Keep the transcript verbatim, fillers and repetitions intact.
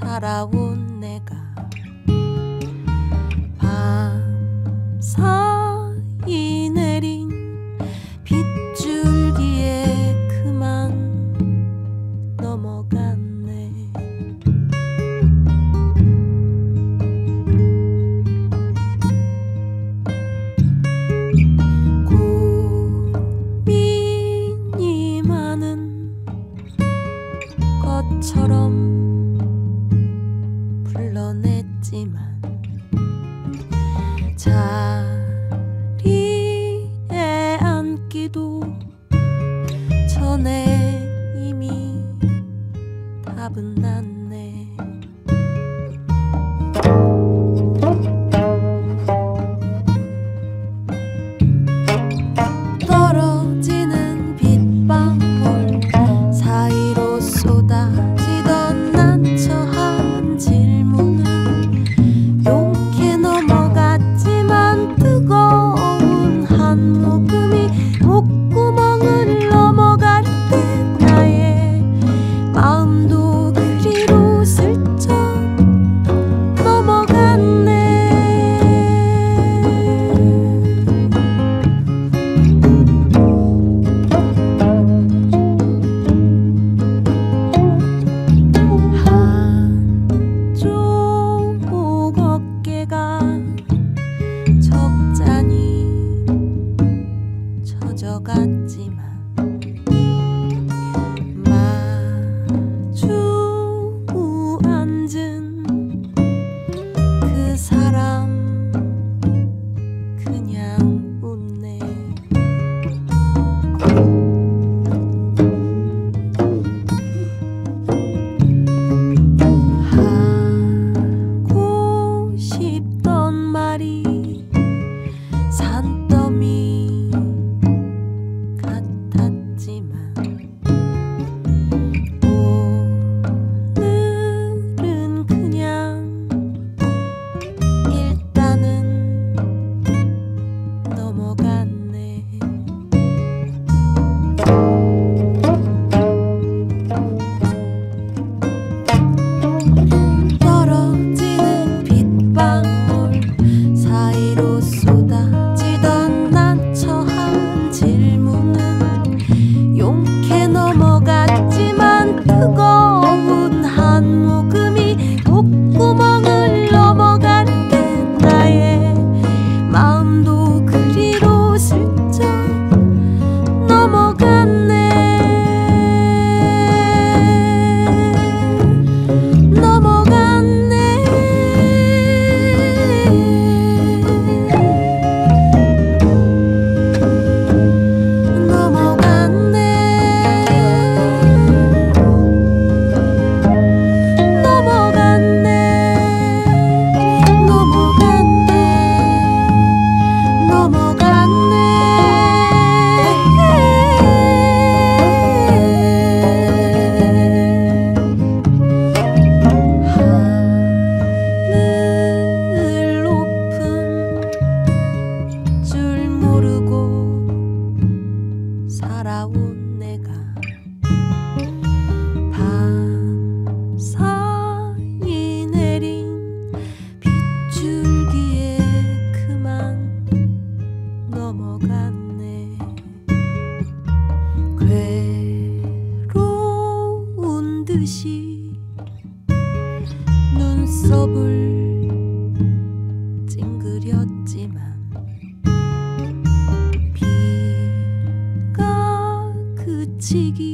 살아온 내가 밤사이 내린 빗줄기에 그만 넘어갔네. 고민이 많은 것처럼 불러냈지만 자리에 앉기도 전에 이미 답은 났네. 떨어지는 빗방울 사이로 쏟아지던 난처한 질문은 용케 넘어갔지만 뜨거운 한 모금이 목구멍을 넘어갈 때 나의 마음도 그리로 슬쩍 넘어갔네. 한쪽 어깨가 적잖이 젖어갔지만 마주 앉은 그 사람 그냥 웃네. 하고 싶던 말이 산더미 같았지만 오늘은 그냥 일단은 넘어갔네. 떨어지는 빗방울 사이로 쏟아지던 난처한 질문은 용케 넘어갔지만 뜨거운 한 모금이 목구멍을 넘어갈 때 나의 마음도 그리로 슬쩍 넘어갔네. 넘어갔네. 하늘 높은 줄 모르고 살아온 내가 밤사이 내린 빗줄기에 그만 넘어갔네. 괴로운 듯이 눈썹을 찡그렸지만 비가 그치기